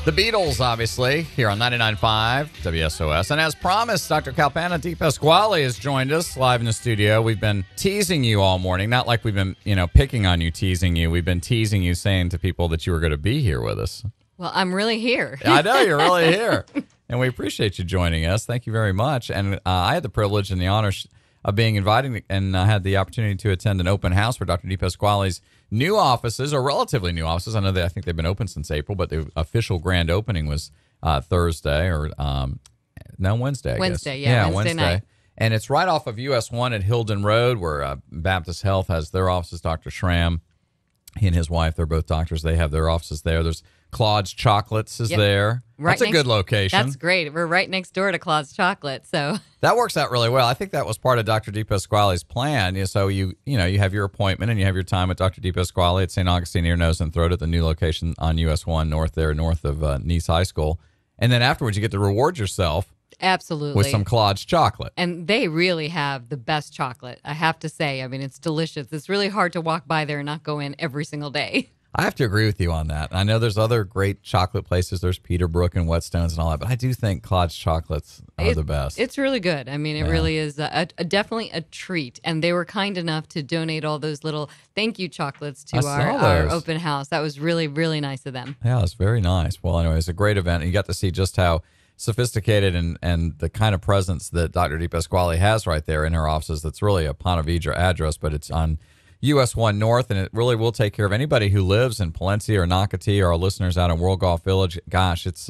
The Beatles, obviously, here on 99.5 WSOS. And as promised, Dr. Kalpana DePasquale has joined us live in the studio. We've been teasing you all morning. Not like we've been, picking on you, teasing you. We've been teasing you, saying to people that you were going to be here with us. Well, I'm really here. I know, you're really here. And we appreciate you joining us. Thank you very much. And I had the privilege and the honor of being invited, and I had the opportunity to attend an open house for Dr. DePasquale's new offices, or relatively new offices. I think they've been open since April, but the official grand opening was Thursday or Wednesday. Wednesday, Wednesday night. And it's right off of US 1 at Hilden Road, where Baptist Health has their offices. Dr. Schramm, he and his wife, they're both doctors. They have their offices there. There's Claude's Chocolates is there. Right, that's a good location. That's great. We're right next door to Claude's Chocolate, so that works out really well. I think that was part of Dr. DePasquale's plan. So you have your appointment and you have your time with Dr. DePasquale at St. Augustine Ear, Nose, and Throat at the new location on US 1 north of Nice High School. And then afterwards, you get to reward yourself. Absolutely. With some Claude's chocolate. And they really have the best chocolate, I have to say. I mean, it's delicious. It's really hard to walk by there and not go in every single day. I have to agree with you on that. I know there's other great chocolate places. There's Peterbrook and Whetstones and all that, but I do think Claude's chocolates are the best. It's really good. I mean, it really is definitely a treat. And they were kind enough to donate all those little thank you chocolates to our open house. That was really, really nice of them. Yeah, it's very nice. Well, anyway, it's a great event. And you got to see just how sophisticated and the kind of presence that Dr. DePasquale has right there in her offices. That's really a Ponte Vedra address, but it's on US 1 North, and it really will take care of anybody who lives in Palencia or Nocatee, or our listeners out in World Golf Village. Gosh, it's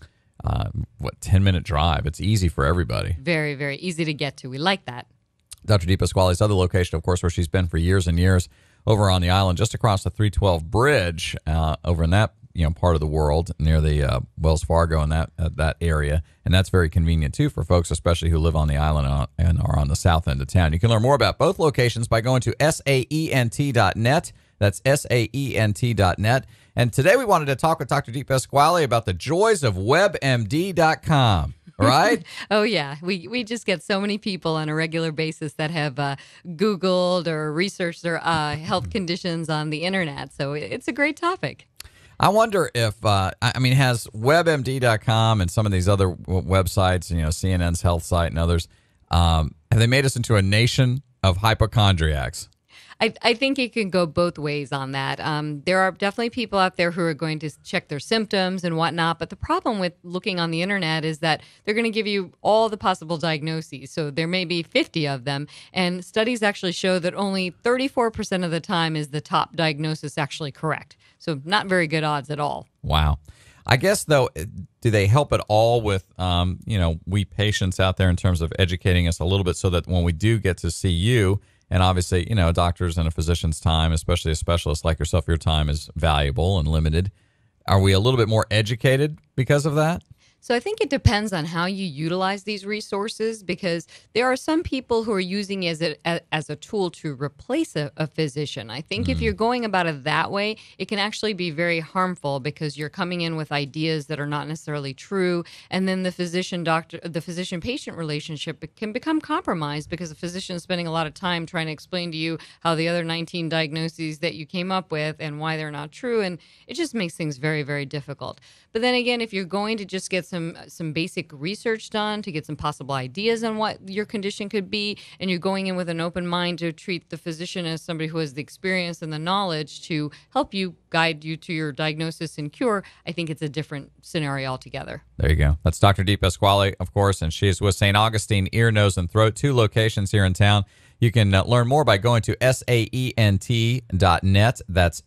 10-minute drive. It's easy for everybody. Very, very easy to get to. We like that. Dr. DePasquale's other location, of course, where she's been for years and years, over on the island, just across the 312 bridge, over in that part of the world near the Wells Fargo and that area. And that's very convenient, too, for folks, especially who live on the island and are on the south end of town. You can learn more about both locations by going to saent.net. That's saent.net. And today we wanted to talk with Dr. DePasquale about the joys of WebMD.com. Right? Oh, yeah. We just get so many people on a regular basis that have Googled or researched their health conditions on the internet. So it's a great topic. I wonder if, has WebMD.com and some of these other websites, CNN's health site and others, have they made us into a nation of hypochondriacs? I think it can go both ways on that. There are definitely people out there who are going to check their symptoms and whatnot. But the problem with looking on the internet is that they're going to give you all the possible diagnoses. So there may be 50 of them. And studies actually show that only 34% of the time is the top diagnosis actually correct. So not very good odds at all. Wow. I guess, though, do they help at all with, we patients out there in terms of educating us a little bit so that when we do get to see you, and obviously, a doctor's and a physician's time, especially a specialist like yourself, your time is valuable and limited. Are we a little bit more educated because of that? So I think it depends on how you utilize these resources, because there are some people who are using it as a tool to replace a physician. I think if you're going about it that way, it can actually be very harmful, because you're coming in with ideas that are not necessarily true. And then the physician-patient relationship can become compromised, because the physician is spending a lot of time trying to explain to you how the other 19 diagnoses that you came up with and why they're not true. And it just makes things very, very difficult. But then again, if you're going to just get some basic research done to get some possible ideas on what your condition could be, and you're going in with an open mind to treat the physician as somebody who has the experience and the knowledge to help you, guide you to your diagnosis and cure, I think it's a different scenario altogether. There you go. That's Dr. DePasquale, of course, and she is with St. Augustine Ear, Nose, and Throat, 2 locations here in town. You can learn more by going to saent.net. That's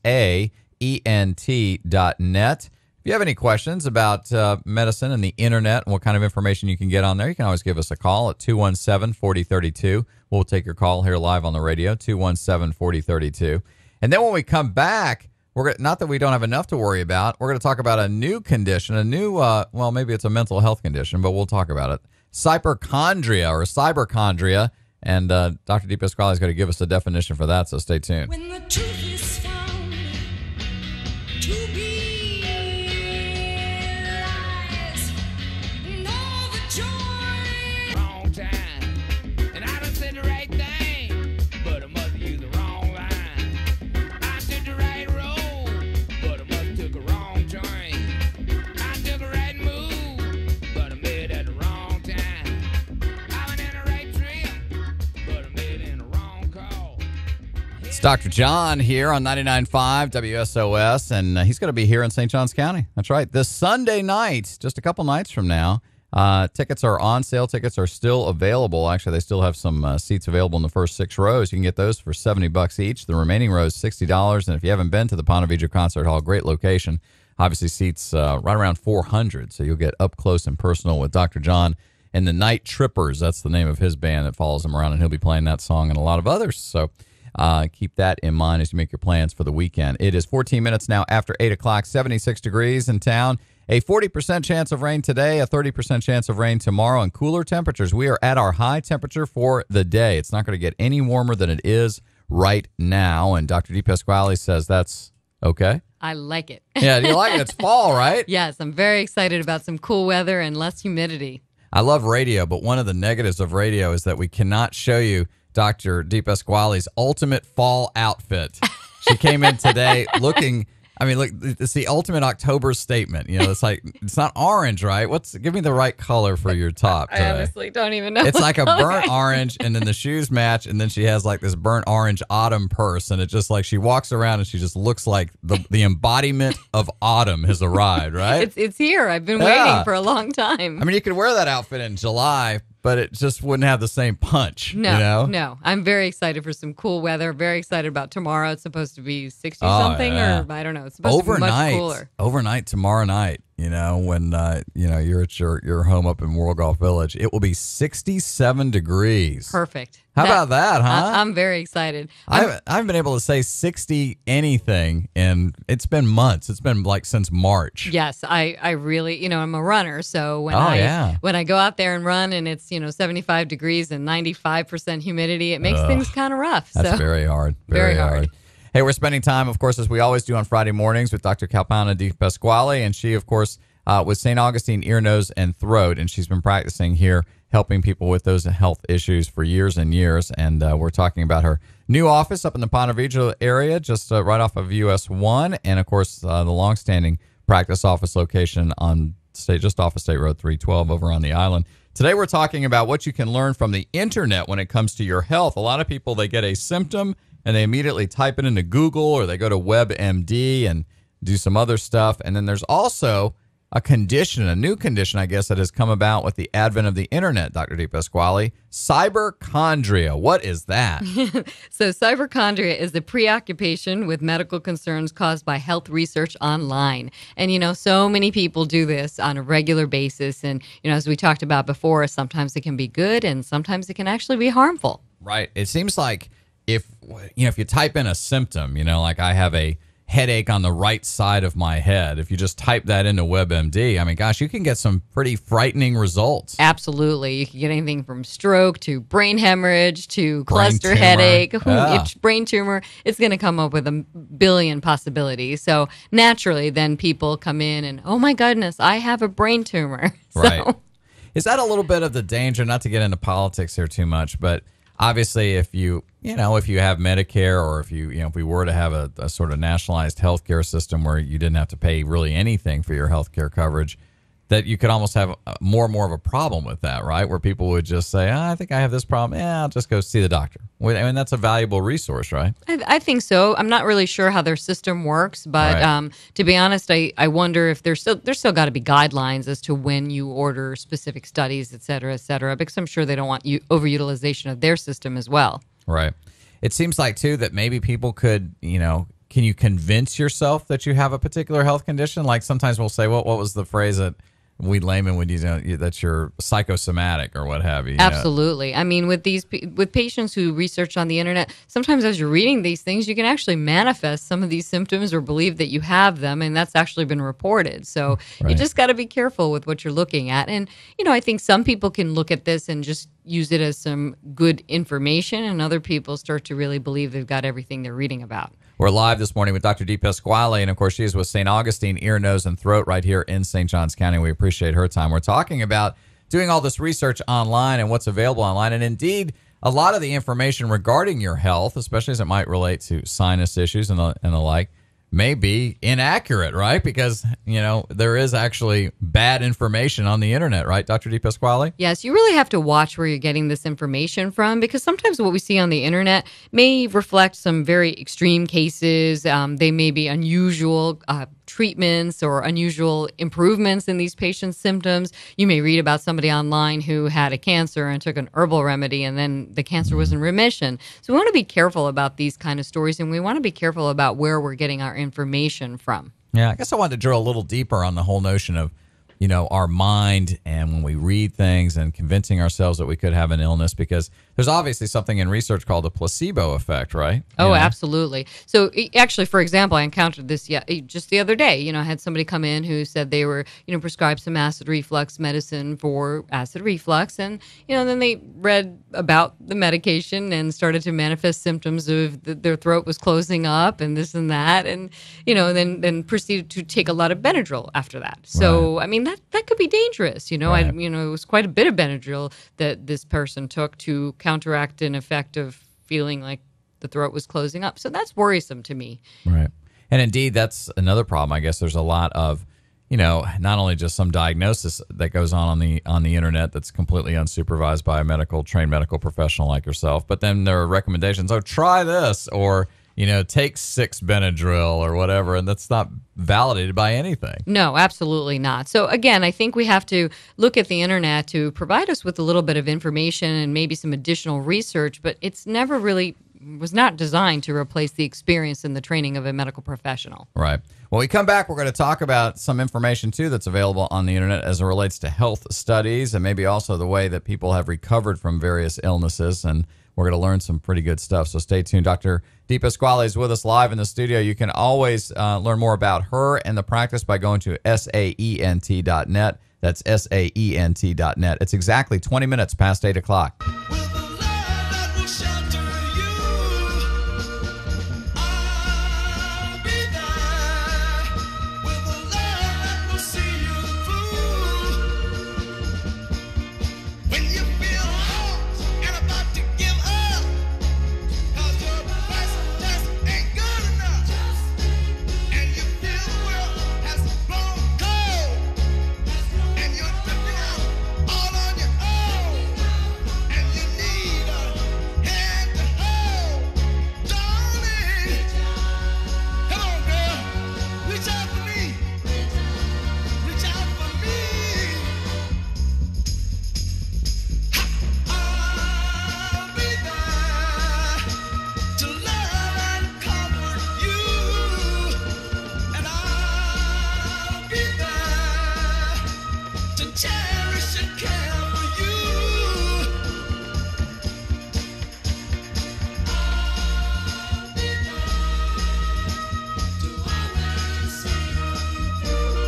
saent.net. If you have any questions about medicine and the internet and what kind of information you can get on there, you can always give us a call at 217-4032. We'll take your call here live on the radio, 217-4032. And then when we come back, not that we don't have enough to worry about, we're going to talk about a new condition, maybe it's a mental health condition, but we'll talk about it. Cyberchondria or cyberchondria. And Dr. DePasquale is going to give us a definition for that, so stay tuned. When the truth is found to be lies, and all the joy. Wrong time, and I done said the right thing, but I must use the wrong line. I took the right road, but I must took a wrong train. Dr. John here on 99.5 WSOS, and he's going to be here in St. Johns County. That's right. This Sunday night, just a couple nights from now, tickets are on sale. Tickets are still available. Actually, they still have some seats available in the first 6 rows. You can get those for $70 each. The remaining rows, $60. And if you haven't been to the Ponte Vedra Concert Hall, great location. Obviously, seats right around 400, so you'll get up close and personal with Dr. John and the Night Trippers. That's the name of his band that follows him around, and he'll be playing that song and a lot of others. So keep that in mind as you make your plans for the weekend. It is 14 minutes now after 8 o'clock, 76 degrees in town. A 40% chance of rain today, a 30% chance of rain tomorrow, and cooler temperatures. We are at our high temperature for the day. It's not going to get any warmer than it is right now, and Dr. DePasquale says that's okay. I like it. Yeah, do you like it? It's fall, right? Yes, I'm very excited about some cool weather and less humidity. I love radio, but one of the negatives of radio is that we cannot show you Dr. DePasquale's ultimate fall outfit. She came in today looking, I mean, look, it's the ultimate October statement. You know, it's like, it's not orange, right? Give me the right color for your top today. I honestly don't even know. It's like a color burnt orange, and then the shoes match, and then she has like this burnt orange autumn purse, and it just like she walks around and she just looks like the embodiment of autumn has arrived, right? It's here. I've been waiting for a long time. I mean, you could wear that outfit in July, but it just wouldn't have the same punch. No, you know? no. I'm very excited for some cool weather. Very excited about tomorrow. It's supposed to be 60-something, or I don't know. It's supposed to be much cooler. Overnight tomorrow night, you know, when you're at your home up in World Golf Village, it will be 67 degrees. Perfect. How about that, huh? I'm very excited. I haven't been able to say 60 anything, and it's been months. It's been like since March. Yes, I really, I'm a runner, so when I go out there and run and it's 75 degrees and 95% humidity, it makes things kind of rough. That's very hard. Very hard. Hey, we're spending time, of course, as we always do on Friday mornings, with Dr. Kalpana DePasquale, and she, of course, with St. Augustine Ear, Nose, and Throat, and she's been practicing here, helping people with those health issues for years and years. And we're talking about her new office up in the Ponte Vedra area, just right off of US 1, and of course the longstanding practice office location just off of State Road 312 over on the island. Today we're talking about what you can learn from the internet when it comes to your health. A lot of people, they get a symptom and they immediately type it into Google, or they go to WebMD and do some other stuff. And then there's also a new condition, I guess, that has come about with the advent of the internet, Dr. DePasquale. Cyberchondria. What is that? So cyberchondria is the preoccupation with medical concerns caused by health research online. And, so many people do this on a regular basis. And, as we talked about before, sometimes it can be good and sometimes it can actually be harmful. Right. It seems like if you type in a symptom, like I have a headache on the right side of my head, if you just type that into WebMD, I mean, gosh, you can get some pretty frightening results. Absolutely. You can get anything from stroke to brain hemorrhage to cluster headache, brain tumor. It's going to come up with a billion possibilities. So naturally, then people come in and, oh my goodness, I have a brain tumor. Right. Is that a little bit of the danger, not to get into politics here too much, but obviously, if you have Medicare, or if we were to have a sort of nationalized healthcare system where you didn't have to pay really anything for your healthcare coverage, that you could almost have more and more of a problem with that, right? Where people would just say, I think I have this problem. Yeah, I'll just go see the doctor. I mean, that's a valuable resource, right? I think so. I'm not really sure how their system works, but Right. To be honest, I wonder if there's still got to be guidelines as to when you order specific studies, et cetera, because I'm sure they don't want overutilization of their system as well. Right. It seems like, too, that maybe people could, can you convince yourself that you have a particular health condition? Like sometimes we'll say, what was the phrase that we laymen would use, that you're psychosomatic or what have you? Absolutely. I mean, with patients who research on the internet, sometimes as you're reading these things, you can actually manifest some of these symptoms or believe that you have them, and that's actually been reported. So Right. You just got to be careful with what you're looking at. And, I think some people can look at this and just use it as some good information, and other people start to really believe they've got everything they're reading about. We're live this morning with Dr. DePasquale, and of course, she is with St. Augustine Ear, Nose, and Throat right here in St. Johns County. We appreciate her time. We're talking about doing all this research online and what's available online, and indeed, a lot of the information regarding your health, especially as it might relate to sinus issues and the like, may be inaccurate, right? Because, there is actually bad information on the internet, right, Dr. DePasquale? Yes, you really have to watch where you're getting this information from, because sometimes what we see on the internet may reflect some very extreme cases. They may be unusual treatments or unusual improvements in these patients' symptoms. You may read about somebody online who had a cancer and took an herbal remedy and then the cancer was in remission. So we want to be careful about these kind of stories, and we want to be careful about where we're getting our information from. Yeah, I guess I wanted to drill a little deeper on the whole notion of, our mind and when we read things and convincing ourselves that we could have an illness, because there's obviously something in research called the placebo effect, right? Oh, absolutely. So actually, for example, I encountered this just the other day. I had somebody come in who said they were, prescribed some acid reflux medicine for acid reflux. And, then they read about the medication and started to manifest symptoms of their throat was closing up and this and that. And, then proceeded to take a lot of Benadryl after that. So, I mean, that could be dangerous. Right. It was quite a bit of Benadryl that this person took to counteract an effect of feeling like the throat was closing up. So that's worrisome to me. Right. And indeed, that's another problem. I guess there's a lot of, not only just some diagnosis that goes on the internet that's completely unsupervised by a trained medical professional like yourself, but then there are recommendations. Oh, try this, or take 6 Benadryl or whatever, and that's not validated by anything. No, absolutely not. So again, I think we have to look at the internet to provide us with a little bit of information and maybe some additional research, but it's never really was not designed to replace the experience and the training of a medical professional. Right. When we come back, we're going to talk about some information, too, that's available on the internet as it relates to health studies and maybe also the way that people have recovered from various illnesses. And we're going to learn some pretty good stuff. So stay tuned. Dr. DePasquale is with us live in the studio. You can always learn more about her and the practice by going to saent.net. That's saent.net. It's exactly 20 minutes past 8 o'clock. With the love that will shelter you, I'll be there. With the love that will see you through. When you feel lost and about to give up, 'cause your best just ain't good enough, and you feel the world has grown cold, and you're drifting out all on your own, and you need a hand to hold, darling. Come on, girl, reach out for me, reach out for me. I'll be there to love and comfort you, and I'll be there to cherish and care for you. I'll be there to always see you through.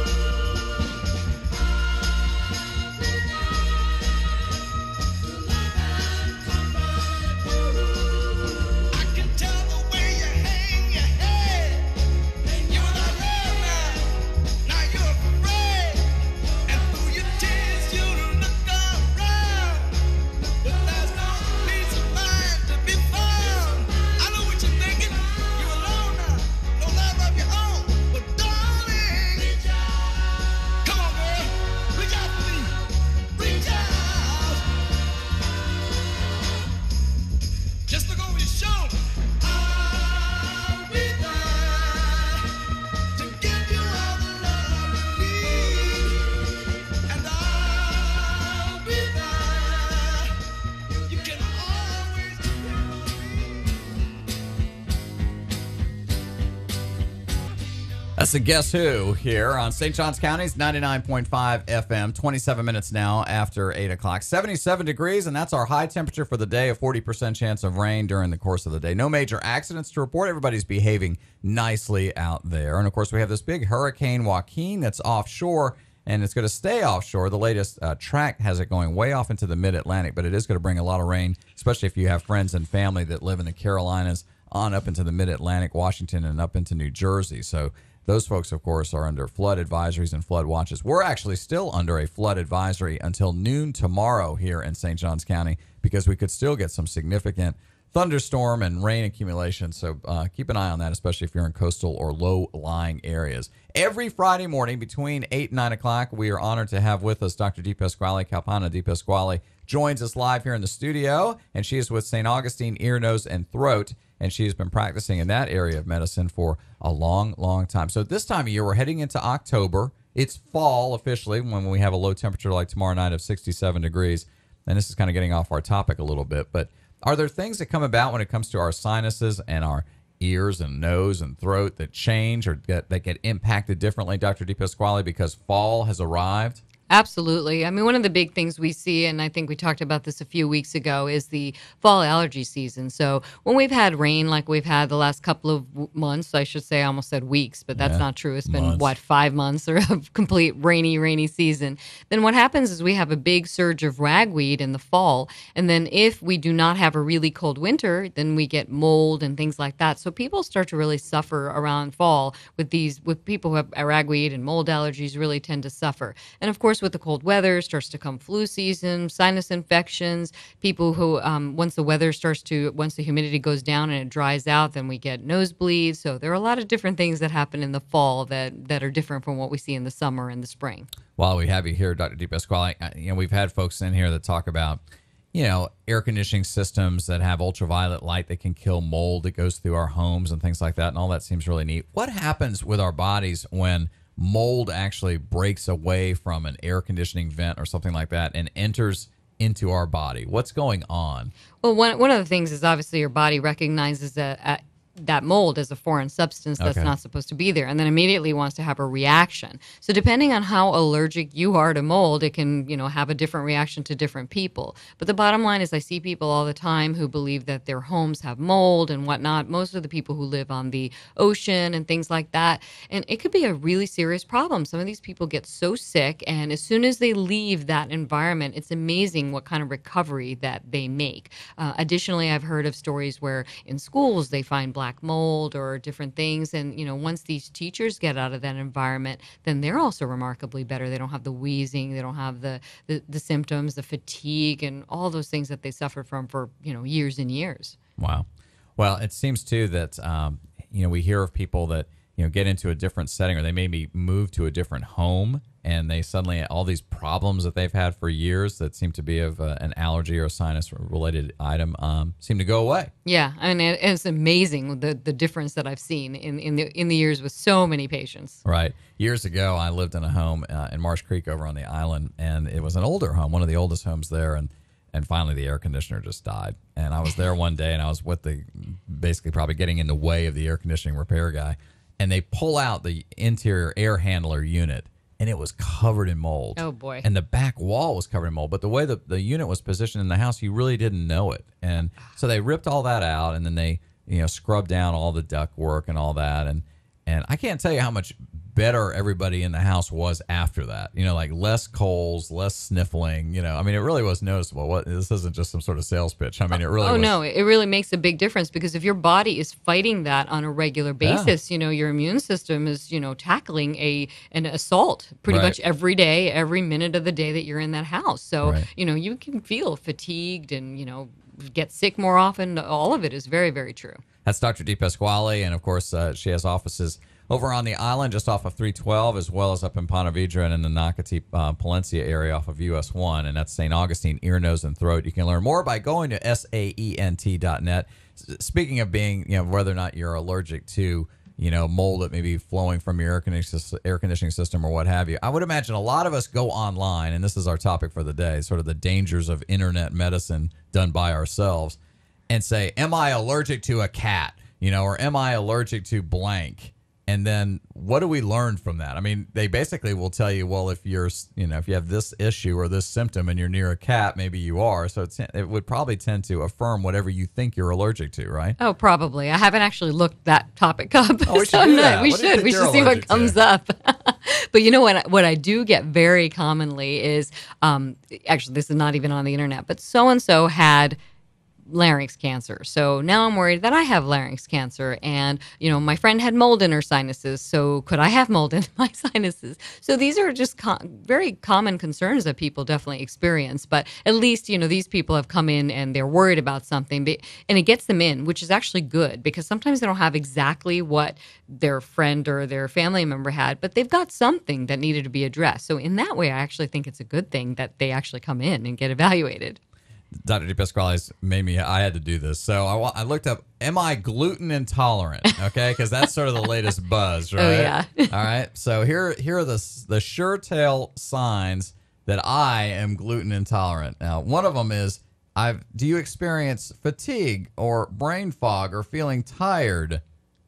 I'll be there to love and comfort you. I can tell the way you hang your head. You without love now you're afraid. And through your tears you look around, but there's no peace of mind to be found. I know what you're thinking. You're alone now, no love of your own. But darling, reach out. Come on, girl, reach out for me. Reach out. Just look over your shoulder. I'll be there to give you all the love you need, and I'll be there. You can always depend on me. That's the Guess Who here on St. Johns County's 99.5 FM, 27 minutes now after 8 o'clock. 77 degrees, and that's our high temperature for the day, a 40% chance of rain during the course of the day. No major accidents to report. Everybody's behaving nicely out there. And, of course, we have this big Hurricane Joaquin that's offshore, and it's going to stay offshore. The latest track has it going way off into the mid-Atlantic, but it is going to bring a lot of rain, especially if you have friends and family that live in the Carolinas on up into the mid-Atlantic, Washington, and up into New Jersey. So those folks, of course, are under flood advisories and flood watches. We're actually still under a flood advisory until noon tomorrow here in St. Johns County because we could still get some significant thunderstorm and rain accumulation. So keep an eye on that, especially if you're in coastal or low-lying areas. Every Friday morning between 8 and 9 o'clock, we are honored to have with us Dr. Di Pasquale. Kalpana Di Pasquale joins us live here in the studio, and she is with St. Augustine Ear, Nose, and Throat, and she has been practicing in that area of medicine for a long, long time. So this time of year, we're heading into October. It's fall officially when we have a low temperature like tomorrow night of 67 degrees. And this is kind of getting off our topic a little bit, but are there things that come about when it comes to our sinuses and our ears and nose and throat that change or that get impacted differently, Dr. Di Pasquale, because fall has arrived? Absolutely. I mean, one of the big things we see, and I think we talked about this a few weeks ago, is the fall allergy season. So when we've had rain like we've had the last couple of months, I should say, I almost said weeks, but that's not true. It's been, months. 5 months or a complete rainy season. Then what happens is we have a big surge of ragweed in the fall. And then if we do not have a really cold winter, then we get mold and things like that. So people start to really suffer around fall with people who have ragweed and mold allergies really tend to suffer. And of course, with the cold weather, starts to come flu season, sinus infections. People who, once the humidity goes down and it dries out, then we get nosebleeds. So there are a lot of different things that happen in the fall that are different from what we see in the summer and the spring. While we have you here, Dr. Di Pasquale, we've had folks in here that talk about, air conditioning systems that have ultraviolet light that can kill mold that goes through our homes and things like that. And all that seems really neat. What happens with our bodies when mold actually breaks away from an air conditioning vent or something like that and enters into our body? What's going on? Well, one of the things is obviously your body recognizes that mold as a foreign substance that's Okay. not supposed to be there, and then immediately wants to have a reaction. So depending on how allergic you are to mold, it can, have a different reaction to different people. But the bottom line is I see people all the time who believe that their homes have mold and whatnot. Most of the people who live on the ocean and things like that. And it could be a really serious problem. Some of these people get so sick, and as soon as they leave that environment, it's amazing what kind of recovery that they make. Additionally, I've heard of stories where in schools they find black mold or different things. And, once these teachers get out of that environment, then they're also remarkably better. They don't have the wheezing. They don't have the symptoms, the fatigue, and all those things that they suffered from for, years and years. Wow. Well, it seems, too, that, we hear of people that, get into a different setting or they maybe move to a different home and they suddenly, all these problems that they've had for years that seem to be of an allergy or a sinus-related item seem to go away. Yeah, I mean, it's amazing the difference that I've seen in the years with so many patients. Right. Years ago, I lived in a home in Marsh Creek over on the island, and it was an older home, one of the oldest homes there, and finally the air conditioner just died. And I was there one day, and I was with basically probably getting in the way of the air conditioning repair guy, and they pull out the interior air handler unit, and it was covered in mold. Oh, boy. And the back wall was covered in mold. But the way the unit was positioned in the house, you really didn't know it. And so they ripped all that out, and then they scrubbed down all the duct work and all that. And I can't tell you how much better everybody in the house was after that. Like less colds, less sniffling. I mean, it really was noticeable. This isn't just some sort of sales pitch. I mean, it really was. No, it really makes a big difference because if your body is fighting that on a regular basis, your immune system is, tackling an assault pretty Right. much every day, every minute of the day that you're in that house. So, Right. You can feel fatigued and, get sick more often. All of it is very, very true. That's Dr. Di Pasquale, and of course, she has offices over on the island just off of 312, as well as up in Ponte Vedra and in the Nocatee, Palencia area off of US 1, and that's St. Augustine Ear, Nose, and Throat. You can learn more by going to saent.net. Speaking of being, whether or not you're allergic to, mold that may be flowing from your air conditioning system or what have you, I would imagine a lot of us go online, and this is our topic for the day, sort of the dangers of internet medicine done by ourselves, and say, am I allergic to a cat? Or am I allergic to blank? And then what do we learn from that? I mean, they basically will tell you, well, if you're, if you have this issue or this symptom and you're near a cat, maybe you are. So it would probably tend to affirm whatever you think you're allergic to, right? Oh, probably. I haven't actually looked that topic up. Oh, we should do that. We What do you should. think We you're should see what allergic to? comes up. But what I do get very commonly is, actually, this is not even on the internet, but so-and-so had larynx cancer. So now I'm worried that I have larynx cancer. And, my friend had mold in her sinuses. So could I have mold in my sinuses? So these are just very common concerns that people definitely experience. But at least, these people have come in and they're worried about something. And it gets them in, which is actually good because sometimes they don't have exactly what their friend or their family member had, but they've got something that needed to be addressed. So in that way, I actually think it's a good thing that they actually come in and get evaluated. Dr. DePasquale's I had to do this. So I looked up, am I gluten intolerant? Okay, because that's sort of the latest buzz, right? Oh, yeah. All right. So here are the sure tell signs that I am gluten intolerant. Now, one of them is, do you experience fatigue or brain fog or feeling tired?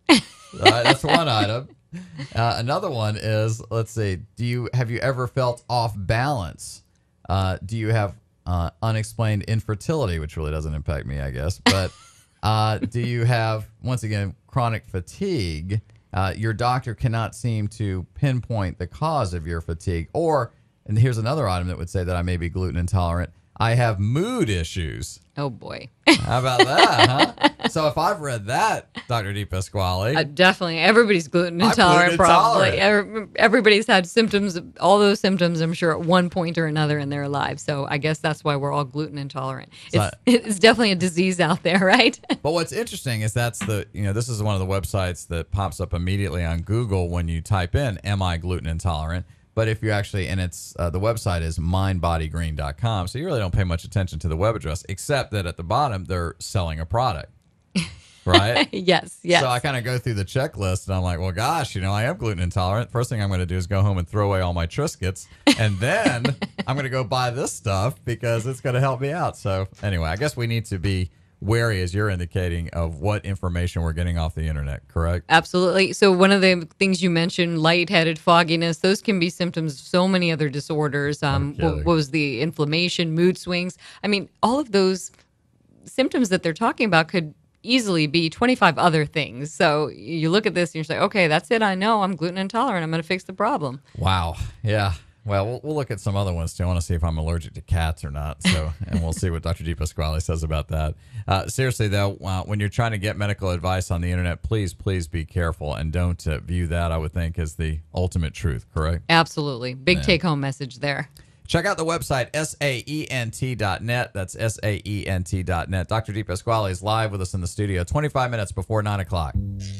That's one item. Another one is, let's see, have you ever felt off balance? Do you have unexplained infertility, which really doesn't impact me, I guess. But do you have, once again, chronic fatigue? Your doctor cannot seem to pinpoint the cause of your fatigue. And here's another item that would say that I may be gluten intolerant. I have mood issues. Oh, boy. How about that, huh? So if I've read that, Dr. DePasquale. Definitely. Everybody's gluten intolerant, probably. Everybody's had symptoms, all those symptoms, I'm sure, at one point or another in their lives. So I guess that's why we're all gluten intolerant. It's definitely a disease out there, right? But what's interesting is this is one of the websites that pops up immediately on Google when you type in, am I gluten intolerant? But if you actually, and it's the website is mindbodygreen.com, so you really don't pay much attention to the web address, except that at the bottom they're selling a product, right? Yes. So I kind of go through the checklist, and I'm like, well, gosh, I am gluten intolerant. First thing I'm going to do is go home and throw away all my Triscuits, and then I'm going to go buy this stuff because it's going to help me out. So anyway, I guess we need to be wary, as you're indicating, of what information we're getting off the internet, correct? Absolutely. So one of the things you mentioned, lightheaded, fogginess, those can be symptoms of so many other disorders. What was the inflammation, mood swings? I mean, all of those symptoms that they're talking about could easily be 25 other things. So you look at this and you're like, okay, that's it. I know I'm gluten intolerant. I'm going to fix the problem. Wow. Yeah. Well, we'll look at some other ones too. I want to see if I'm allergic to cats or not. So, and we'll see what Dr. DePasquale says about that. Seriously, though, when you're trying to get medical advice on the internet, please be careful and don't view that, I would think, as the ultimate truth, correct? Absolutely. Big take-home message there. Check out the website, saent.net. That's saent.net. Dr. DePasquale is live with us in the studio 25 minutes before 9 o'clock.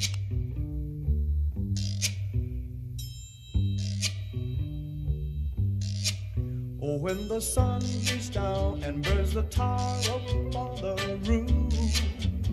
Oh, when the sun beats down and burns the tar up on the roof,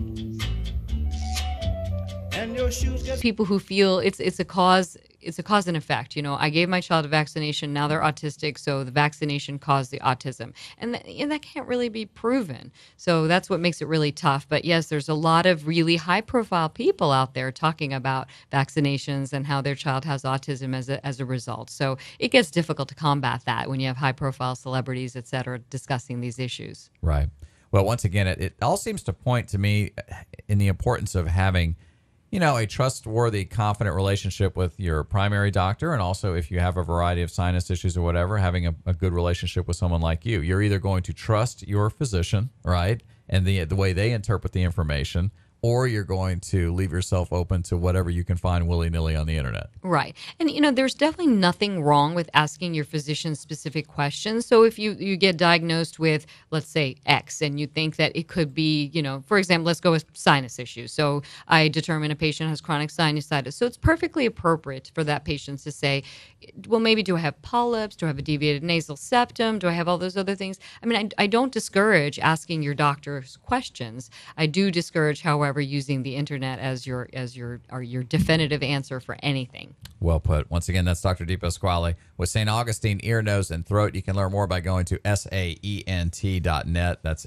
and your shoes get People who feel it's a cause and effect. I gave my child a vaccination. Now they're autistic, so the vaccination caused the autism, and that can't really be proven. So that's what makes it really tough. But yes, there's a lot of really high-profile people out there talking about vaccinations and how their child has autism as a result. So it gets difficult to combat that when you have high-profile celebrities, et cetera, discussing these issues. Right. Well, once again, it all seems to point to me in the importance of having a trustworthy, confident relationship with your primary doctor. And also, if you have a variety of sinus issues or whatever, having a good relationship with someone like you. You're either going to trust your physician, right, and the way they interpret the information, or you're going to leave yourself open to whatever you can find willy-nilly on the internet. Right. And, there's definitely nothing wrong with asking your physician specific questions. So if you get diagnosed with, let's say, X, and you think that it could be, for example, let's go with sinus issues. So I determine a patient has chronic sinusitis. So it's perfectly appropriate for that patient to say, well, maybe do I have polyps? Do I have a deviated nasal septum? Do I have all those other things? I mean, I don't discourage asking your doctor's questions. I do discourage, however, using the internet as your definitive answer for anything. Well put. Once again, that's Dr. DePasquale with St. Augustine Ear, Nose, and Throat. You can learn more by going to saent.net. That's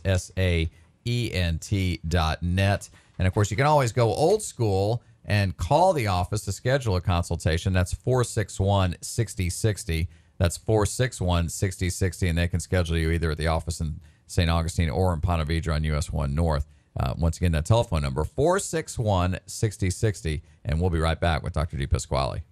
saent.net. And of course, you can always go old school and call the office to schedule a consultation. That's 461-6060. That's 461-6060, and they can schedule you either at the office in St. Augustine or in Ponte Vedra on US 1 North. Once again, that telephone number, 461-6060, and we'll be right back with Dr. DePasquale.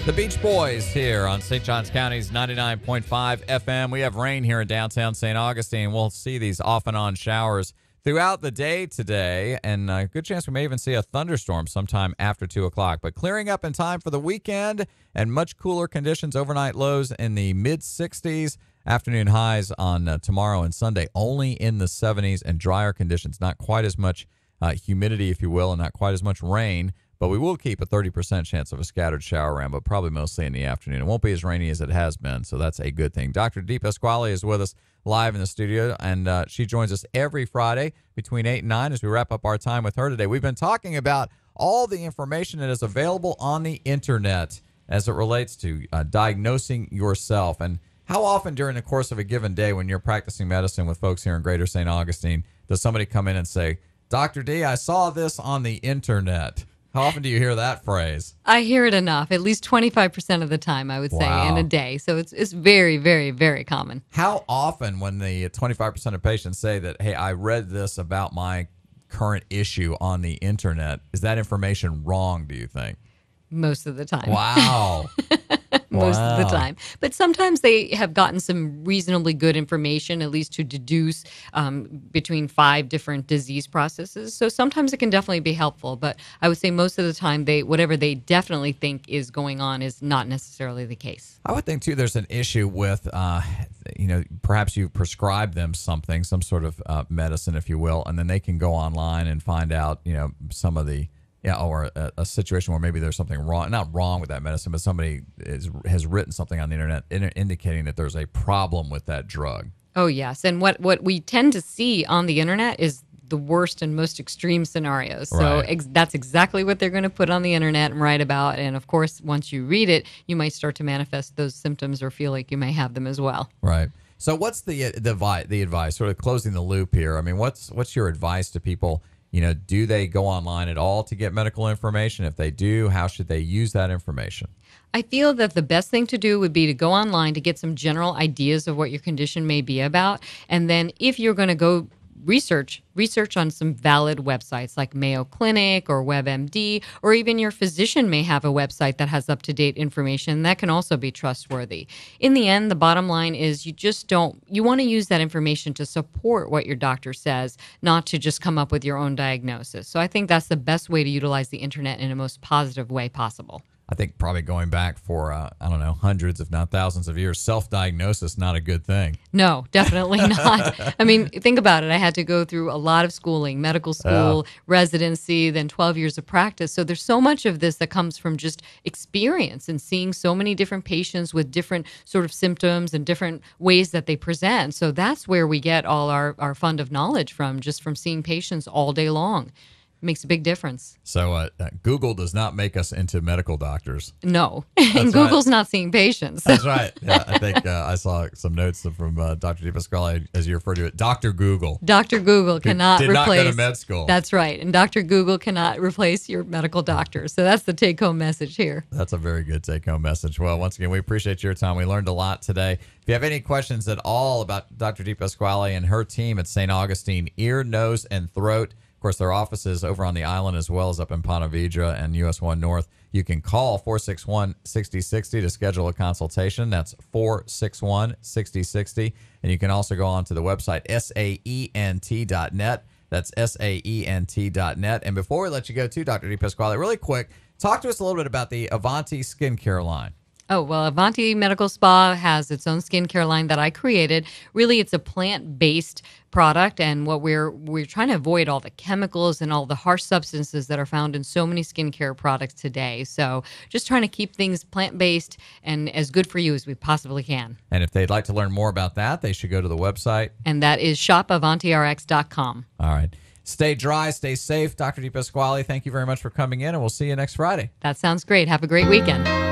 The Beach Boys here on St. Johns County's 99.5 FM. We have rain here in downtown St. Augustine. We'll see these off and on showers throughout the day today, and a good chance we may even see a thunderstorm sometime after 2 o'clock. But clearing up in time for the weekend and much cooler conditions, overnight lows in the mid-60s, afternoon highs on tomorrow and Sunday only in the 70s, and drier conditions, not quite as much humidity, if you will, and not quite as much rain. But we will keep a 30% chance of a scattered shower around, but probably mostly in the afternoon. It won't be as rainy as it has been, so that's a good thing. Dr. Dee Pasquale is with us live in the studio, and she joins us every Friday between 8 and 9 as we wrap up our time with her today. We've been talking about all the information that is available on the internet as it relates to diagnosing yourself. And how often during the course of a given day when you're practicing medicine with folks here in Greater St. Augustine does somebody come in and say, Dr. D, I saw this on the internet? How often do you hear that phrase? I hear it enough, at least 25% of the time, I would say, Wow. in a day. So it's very, very, very common. How often when the 25% of patients say that, hey, I read this about my current issue on the internet, is that information wrong, do you think? Most of the time. Wow. Most of the Wow. time. But sometimes they have gotten some reasonably good information, at least to deduce between 5 different disease processes. So sometimes it can definitely be helpful. But I would say most of the time, whatever they definitely think is going on is not necessarily the case. I would think, too, there's an issue with, perhaps you prescribe them something, some sort of medicine, if you will, and then they can go online and find out, some of the, or a situation where maybe there's something wrong, not wrong with that medicine, but somebody has written something on the internet indicating that there's a problem with that drug. Oh, yes. And what we tend to see on the internet is the worst and most extreme scenarios. So Right. that's exactly what they're going to put on the internet and write about. And of course, once you read it, you might start to manifest those symptoms or feel like you may have them as well. Right. So what's the advice, sort of closing the loop here? I mean, what's your advice to people? Do they go online at all to get medical information? If they do, how should they use that information? I feel that the best thing to do would be to go online to get some general ideas of what your condition may be about. And then if you're going to go research on some valid websites like Mayo Clinic or WebMD, or even your physician may have a website that has up-to-date information that can also be trustworthy. In the end, the bottom line is you want to use that information to support what your doctor says, not to just come up with your own diagnosis. So I think that's the best way to utilize the internet in a most positive way possible. I think probably going back for, hundreds, if not thousands of years, self-diagnosis, not a good thing. No, definitely not. I mean, think about it. I had to go through a lot of schooling, medical school, residency, then 12 years of practice. So there's so much of this that comes from just experience and seeing so many different patients with different sort of symptoms and different ways that they present. So that's where we get all our fund of knowledge from, just from seeing patients all day long. Makes a big difference. So Google does not make us into medical doctors. No. And Google's not seeing patients. That's right. Yeah, I think I saw some notes from Dr. Dee Pasquale, as you refer to it, Dr. Google. Dr. Google cannot did replace. not go to med school. That's right. And Dr. Google cannot replace your medical doctor. So that's the take-home message here. That's a very good take-home message. Well, once again, we appreciate your time. We learned a lot today. If you have any questions at all about Dr. Dee Pasquale and her team at St. Augustine Ear, Nose, and Throat, of course, their office is over on the island as well as up in Ponte Vedra and US 1 North. You can call 461-6060 to schedule a consultation. That's 461-6060. And you can also go on to the website, saent.net. That's saent.net. And before we let you go, too, Dr. Dee Pasquale, really quick, talk to us a little bit about the Avanti skincare line. Oh, well, Avanti Medical Spa has its own skincare line that I created. Really, it's a plant-based product, and what we're trying to avoid all the chemicals and all the harsh substances that are found in so many skincare products today. So just trying to keep things plant-based and as good for you as we possibly can. And if they'd like to learn more about that, they should go to the website. And that is shopavantirx.com. All right. Stay dry, stay safe. Dr. Dee Pasquale, thank you very much for coming in, and we'll see you next Friday. That sounds great. Have a great weekend.